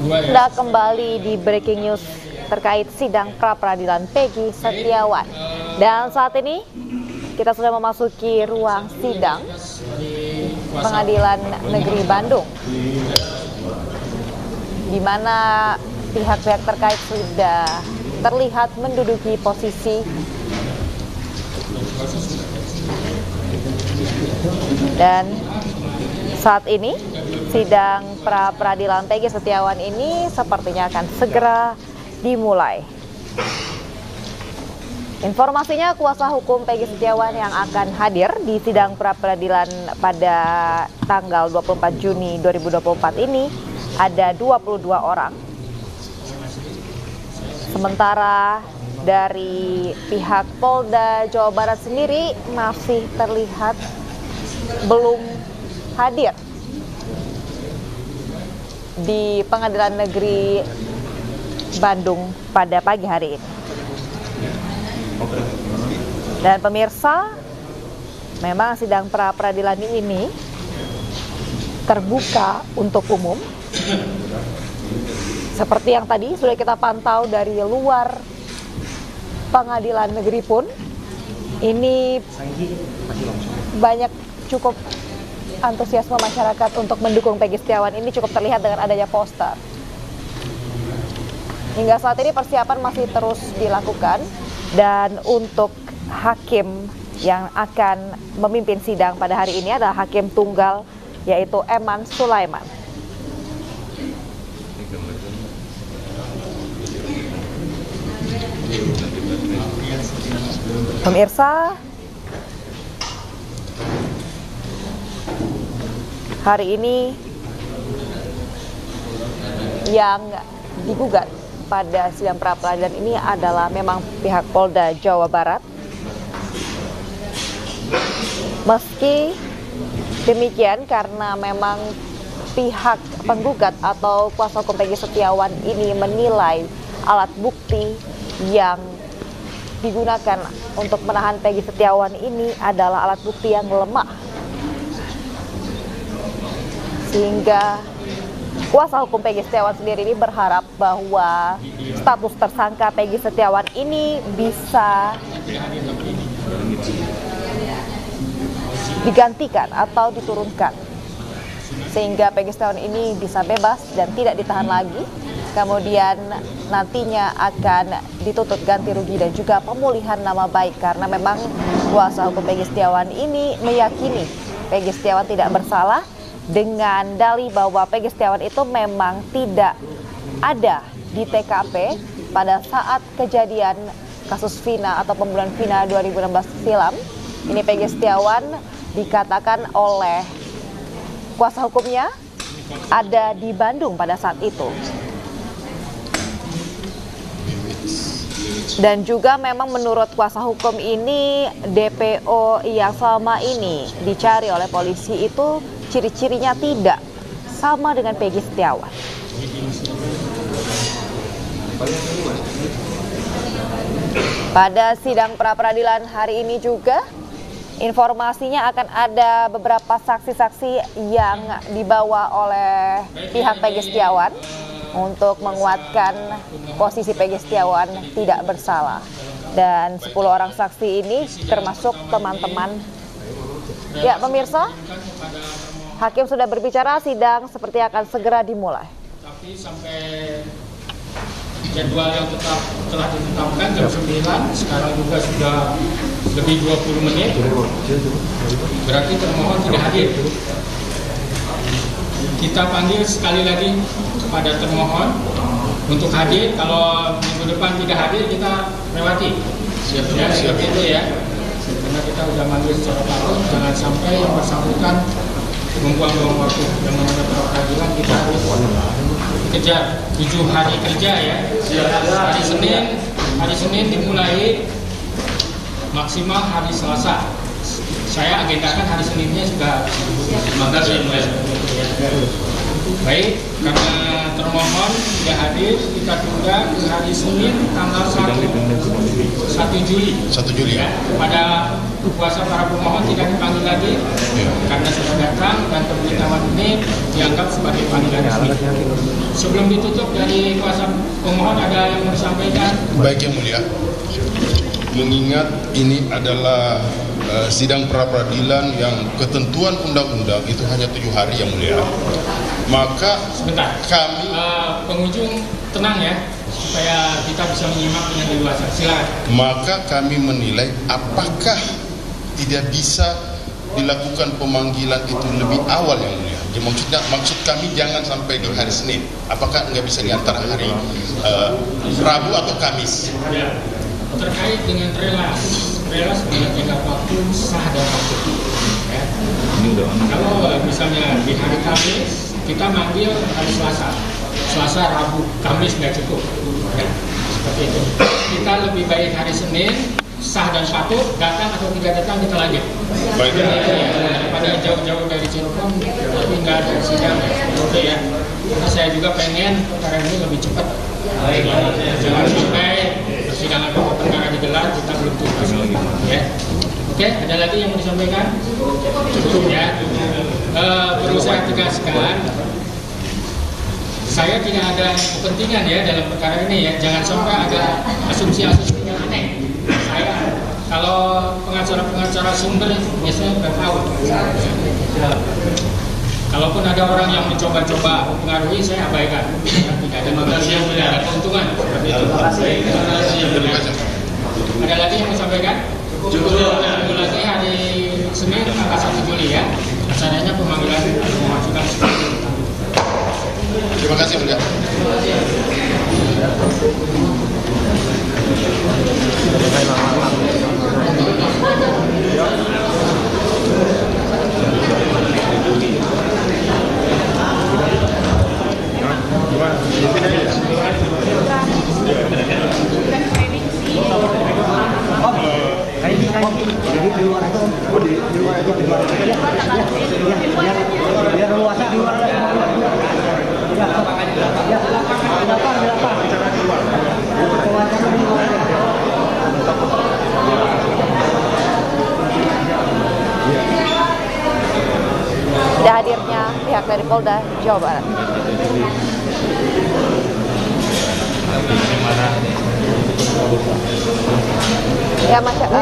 Anda kembali di Breaking News terkait sidang pra-peradilan Peggy Setiawan. Dan saat ini kita sudah memasuki ruang sidang Pengadilan Negeri Bandung, di mana pihak-pihak terkait sudah terlihat menduduki posisi. Dan saat ini sidang pra-peradilan Peggy Setiawan ini sepertinya akan segera dimulai. Informasinya, kuasa hukum Peggy Setiawan yang akan hadir di sidang pra-peradilan pada tanggal 24 Juni 2024 ini ada 22 orang. Sementara dari pihak Polda Jawa Barat sendiri masih terlihat belum hadir di Pengadilan Negeri Bandung pada pagi hari ini. Dan pemirsa, memang sidang pra-peradilan ini terbuka untuk umum. Seperti yang tadi sudah kita pantau dari luar Pengadilan Negeri pun, ini banyak cukup antusiasme masyarakat untuk mendukung Peggy Setiawan ini cukup terlihat dengan adanya poster. Hingga saat ini persiapan masih terus dilakukan, dan untuk hakim yang akan memimpin sidang pada hari ini adalah hakim tunggal, yaitu Eman Sulaiman. Pemirsa, hari ini yang digugat pada sidang pra-peradilan ini adalah memang pihak Polda Jawa Barat. Meski demikian, karena memang pihak penggugat atau kuasa hukum Peggy Setiawan ini menilai alat bukti yang digunakan untuk menahan Peggy Setiawan ini adalah alat bukti yang lemah, sehingga kuasa hukum Peggy Setiawan sendiri ini berharap bahwa status tersangka Peggy Setiawan ini bisa digantikan atau diturunkan, sehingga Peggy Setiawan ini bisa bebas dan tidak ditahan lagi. Kemudian nantinya akan dituntut ganti rugi dan juga pemulihan nama baik, karena memang kuasa hukum Peggy Setiawan ini meyakini Peggy Setiawan tidak bersalah dengan dalih bahwa Peggy Setiawan itu memang tidak ada di TKP pada saat kejadian kasus Vina atau pembunuhan Vina 2016 silam. Ini Peggy Setiawan dikatakan oleh kuasa hukumnya ada di Bandung pada saat itu. Dan juga memang menurut kuasa hukum ini, DPO yang selama ini dicari oleh polisi itu ciri-cirinya tidak sama dengan Peggy Setiawan. Pada sidang pra-peradilan hari ini juga, informasinya akan ada beberapa saksi-saksi yang dibawa oleh pihak Peggy Setiawan untuk menguatkan posisi Peggy Setiawan tidak bersalah. Dan 10 orang saksi ini termasuk teman-teman. Ya pemirsa, hakim sudah berbicara, sidang seperti akan segera dimulai. Tapi sampai jadwal yang telah ditetapkan jam 9, sekarang juga sudah lebih 20 menit, berarti termohon tidak hadir. Kita panggil sekali lagi kepada termohon untuk hadir. Kalau minggu depan tidak hadir, kita lewati. Siap itu ya. Karena kita sudah manggil secara patut, jangan sampai yang bersangkutan membuang-buang waktu. Dengan peradilan kita harus kejar 7 hari kerja ya. Hari Senin dimulai, maksimal hari Selasa. Saya agendakan hari Seninnya sudah dimulai. Baik, karena termohon tidak hadir, kita tunda ke hari Senin tanggal 1 Juli. 1 Juli. Ya, pada kuasa para pemohon tidak dipanggil lagi karena sudah datang dan pemberitahuan ini dianggap sebagai panggilan resmi. Sebelum ditutup dari kuasa pemohon ada yang mau disampaikan? Baik Yang Mulia, mengingat ini adalah sidang pra-peradilan yang ketentuan undang-undang itu hanya 7 hari Yang Mulia, maka Sebentar, kami pengunjung tenang ya, supaya kita bisa menyimak dengan leluasa. Silakan. maka kami menilai apakah tidak bisa dilakukan pemanggilan itu lebih awal Yang Mulia. Jadi maksud kami jangan sampai di hari Senin. Apakah nggak bisa di antara hari Rabu atau Kamis? Ya, terkait dengan relas dengan tenggat waktu sah dan patut. Ya. Kalau misalnya di hari Kamis kita manggil hari Selasa, Rabu, Kamis nggak cukup. Ya, seperti itu. Kita lebih baik hari Senin sah dan patut, datang atau tidak datang kita lanjut. Baik. Daripada jauh-jauh dari Cirebon tapi nggak ada sidang ya. Oke ya. Karena saya juga pengen perkara ini lebih cepat. Jangan sampai persidangan pokok perkara digelar kita belum tuntas lagi. Ya. Oke, ada lagi yang mau disampaikan? Cukup ya. Perlu saya tegaskan, saya tidak ada kepentingan ya dalam perkara ini ya. Jangan sampai ada asumsi-asumsi yang aneh. Saya kalau pengacara sumber biasanya udah tahu. Kalaupun ada orang yang mencoba-coba mempengaruhi, saya abaikan. Tidak ada masalah, tidak ada keuntungan seperti itu. Ada lagi yang mau sampaikan? Tunggu lagi hari Senin tanggal 1 Juli ya. Acaranya pemanggilan memasukkan seperti itu. Terima kasih Mulia. Tidak hadirnya pihak dari Polda Jawa Barat. Ya,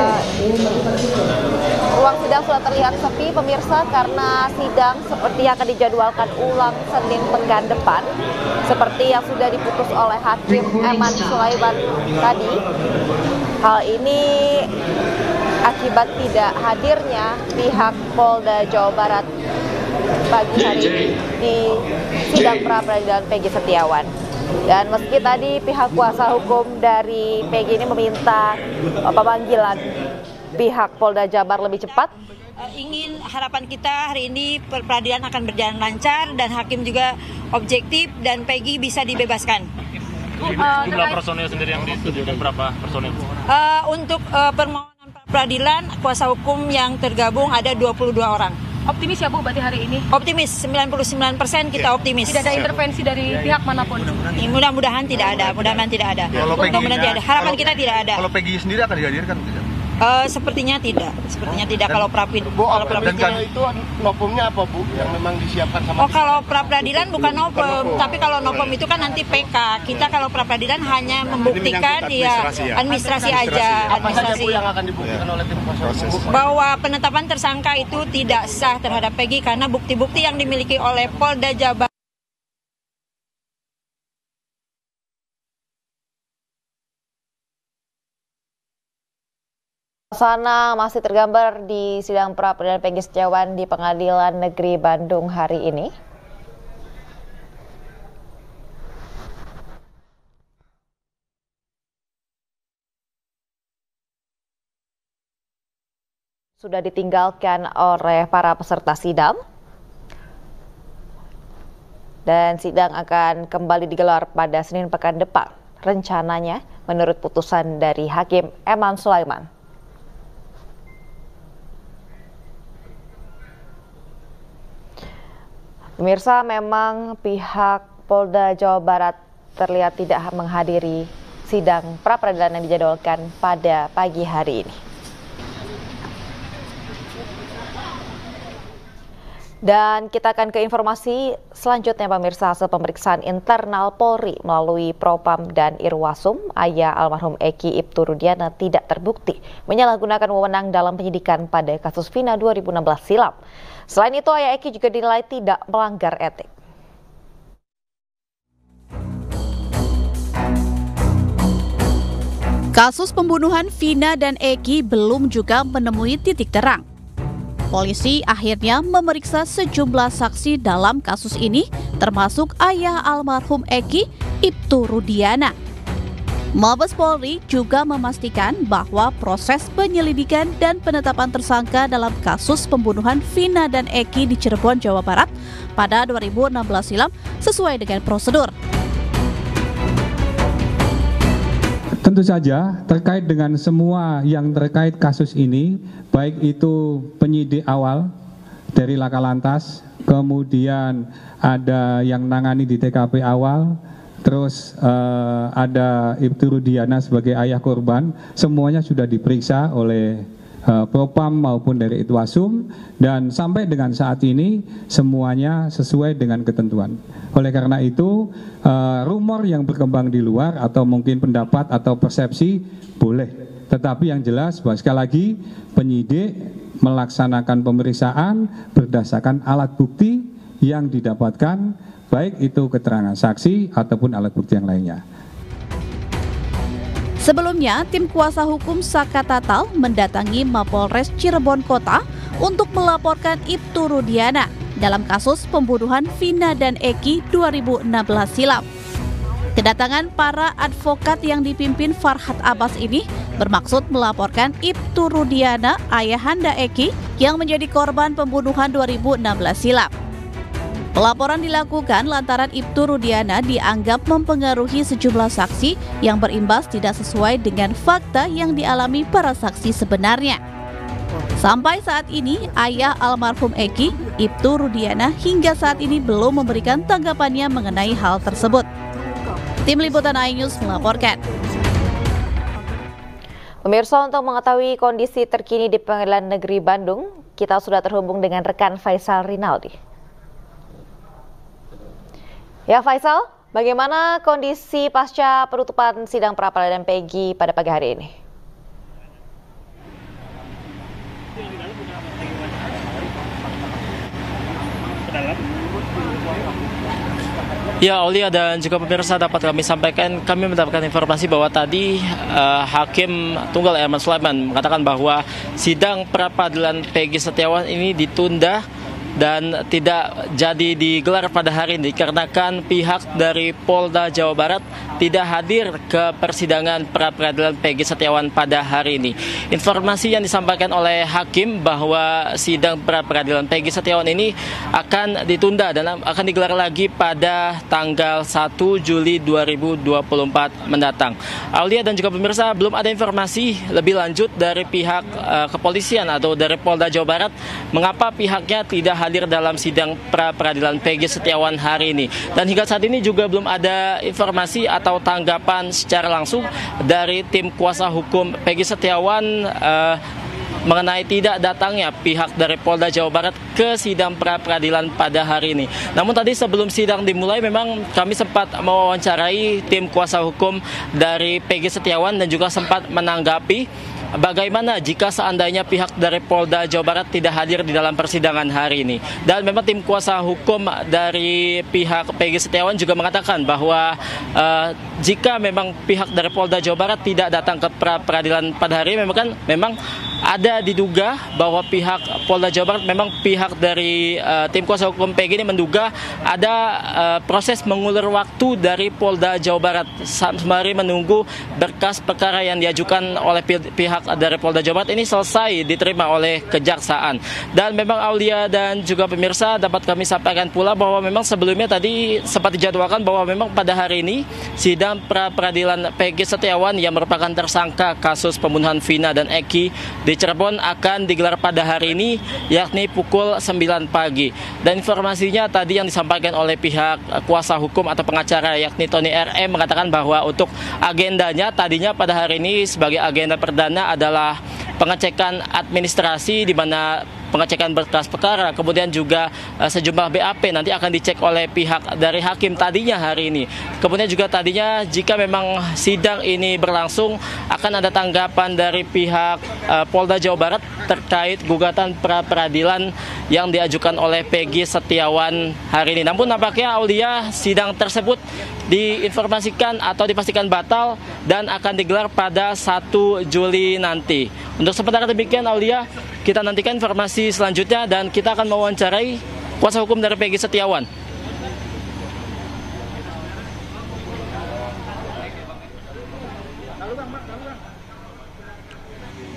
ruang sidang sudah terlihat sepi pemirsa karena sidang seperti akan dijadwalkan ulang Senin pekan depan seperti yang sudah diputus oleh Hakim Eman Sulaiman tadi. Hal ini akibat tidak hadirnya pihak Polda Jawa Barat pagi hari ini di sidang pra-peradilan Peggy Setiawan. Dan meski tadi pihak kuasa hukum dari Peggy ini meminta pemanggilan pihak Polda Jabar lebih cepat, harapan kita hari ini peradilan akan berjalan lancar dan hakim juga objektif dan Peggy bisa dibebaskan. Jumlah personil sendiri yang ditujukan berapa personil? Untuk permohonan peradilan kuasa hukum yang tergabung ada 22 orang. Optimis ya Bu, berarti hari ini? Optimis, 99% kita optimis. Tidak ada intervensi dari pihak manapun? Mudah-mudahan tidak ada, mudah-mudahan tidak ada. Harapan kita tidak ada. Kalau Peggy sendiri akan dihadirkan tidak? Sepertinya tidak kalau pra-peradilan itu novumnya apa Bu yang memang disiapkan sama? Kalau pra-peradilan bukan novum, tapi kalau novum itu kan nanti PK. Kita kalau pra-peradilan hanya membuktikan administrasi aja. Apa saja Bu yang akan dibuktikan oleh tim kuasa hukum? Bahwa penetapan tersangka itu tidak sah terhadap Peggy karena bukti-bukti yang dimiliki oleh Polda Jabar. Suasana masih tergambar di sidang pra-peradilan Peggy Setiawan di Pengadilan Negeri Bandung hari ini. Sudah ditinggalkan oleh para peserta sidang. Dan sidang akan kembali digelar pada Senin pekan depan. Rencananya menurut putusan dari Hakim Eman Sulaiman. Pemirsa, memang pihak Polda Jawa Barat terlihat tidak menghadiri sidang pra-peradilan yang dijadwalkan pada pagi hari ini. Dan kita akan ke informasi selanjutnya pemirsa. Hasil pemeriksaan internal Polri melalui Propam dan Irwasum, ayah almarhum Eki Ibtu Rudiana tidak terbukti menyalahgunakan wewenang dalam penyidikan pada kasus Vina 2016 silam. Selain itu, ayah Eki juga dinilai tidak melanggar etik. Kasus pembunuhan Vina dan Eki belum juga menemui titik terang. Polisi akhirnya memeriksa sejumlah saksi dalam kasus ini, termasuk ayah almarhum Eki, Ibtu Rudiana. Mabes Polri juga memastikan bahwa proses penyelidikan dan penetapan tersangka dalam kasus pembunuhan Vina dan Eki di Cirebon, Jawa Barat pada 2016 silam sesuai dengan prosedur. Tentu saja terkait dengan semua yang terkait kasus ini, baik itu penyidik awal dari Laka Lantas, kemudian ada yang nangani di TKP awal, terus ada Ibtu Rudiana sebagai ayah korban, semuanya sudah diperiksa oleh Propam maupun dari Irwasum, dan sampai dengan saat ini semuanya sesuai dengan ketentuan. Oleh karena itu rumor yang berkembang di luar atau mungkin pendapat atau persepsi boleh, tetapi yang jelas bahwa sekali lagi penyidik melaksanakan pemeriksaan berdasarkan alat bukti yang didapatkan, baik itu keterangan saksi ataupun alat bukti yang lainnya. Sebelumnya, tim kuasa hukum Saka Tatal mendatangi Mapolres Cirebon Kota untuk melaporkan Ibtu Rudiana dalam kasus pembunuhan Vina dan Eki 2016 silam. Kedatangan para advokat yang dipimpin Farhad Abbas ini bermaksud melaporkan Ibtu Rudiana, ayahanda Eki, yang menjadi korban pembunuhan 2016 silam. Pelaporan dilakukan lantaran Ibtu Rudiana dianggap mempengaruhi sejumlah saksi yang berimbas tidak sesuai dengan fakta yang dialami para saksi sebenarnya. Sampai saat ini, ayah almarhum Eki, Ibtu Rudiana, hingga saat ini belum memberikan tanggapannya mengenai hal tersebut. Tim Liputan iNews melaporkan. Pemirsa, untuk mengetahui kondisi terkini di Pengadilan Negeri Bandung, kita sudah terhubung dengan rekan Faisal Rinaldi. Ya Faisal, bagaimana kondisi pasca penutupan sidang pra-peradilan Peggy pada pagi hari ini? Ya, Aulia dan juga pemirsa, dapat kami sampaikan, kami mendapatkan informasi bahwa tadi Hakim Tunggal Herman Sulaiman mengatakan bahwa sidang pra-peradilan Peggy Setiawan ini ditunda dan tidak jadi digelar pada hari ini dikarenakan pihak dari Polda Jawa Barat tidak hadir ke persidangan pra-peradilan Peggy Setiawan pada hari ini. Informasi yang disampaikan oleh Hakim bahwa sidang pra-peradilan Peggy Setiawan ini akan ditunda dan akan digelar lagi pada tanggal 1 Juli 2024 mendatang. Aulia dan juga pemirsa, belum ada informasi lebih lanjut dari pihak kepolisian atau dari Polda Jawa Barat mengapa pihaknya tidak hadir dalam sidang pra-peradilan Peggy Setiawan hari ini. Dan hingga saat ini juga belum ada informasi atau tanggapan secara langsung dari tim kuasa hukum Peggy Setiawan mengenai tidak datangnya pihak dari Polda Jawa Barat ke sidang pra-peradilan pada hari ini. Namun tadi sebelum sidang dimulai memang kami sempat mewawancarai tim kuasa hukum dari Peggy Setiawan dan juga sempat menanggapi bagaimana jika seandainya pihak dari Polda Jawa Barat tidak hadir di dalam persidangan hari ini. Dan memang tim kuasa hukum dari pihak Peggy Setiawan juga mengatakan bahwa jika memang pihak dari Polda Jawa Barat tidak datang ke pra-peradilan pada hari ini, memang ada diduga bahwa pihak Polda Jawa Barat, memang pihak dari tim kuasa hukum Peggy ini menduga ada proses mengulur waktu dari Polda Jawa Barat sembari menunggu berkas perkara yang diajukan oleh pihak dari Polda Jawa Barat ini selesai diterima oleh kejaksaan. Dan memang Aulia dan juga pemirsa, dapat kami sampaikan pula bahwa memang sebelumnya tadi sempat dijadwalkan bahwa memang pada hari ini sidang pra-peradilan Peggy Setiawan yang merupakan tersangka kasus pembunuhan Vina dan Eki di Cirebon akan digelar pada hari ini, yakni pukul 9 pagi. Dan informasinya tadi yang disampaikan oleh pihak kuasa hukum atau pengacara yakni Tony R.M. mengatakan bahwa untuk agendanya tadinya pada hari ini sebagai agenda perdana adalah pengecekan administrasi, di mana pengecekan berkas perkara, kemudian juga sejumlah BAP nanti akan dicek oleh pihak dari hakim tadinya hari ini. Kemudian juga tadinya jika memang sidang ini berlangsung akan ada tanggapan dari pihak Polda Jawa Barat terkait gugatan pra-peradilan yang diajukan oleh Peggy Setiawan hari ini. Namun nampaknya Aulia, sidang tersebut diinformasikan atau dipastikan batal dan akan digelar pada 1 Juli nanti. Untuk sementara demikian Aulia, kita nantikan informasi selanjutnya dan kita akan mewawancarai kuasa hukum dari Peggy Setiawan.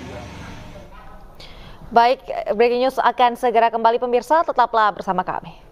Baik, breaking news akan segera kembali pemirsa, tetaplah bersama kami.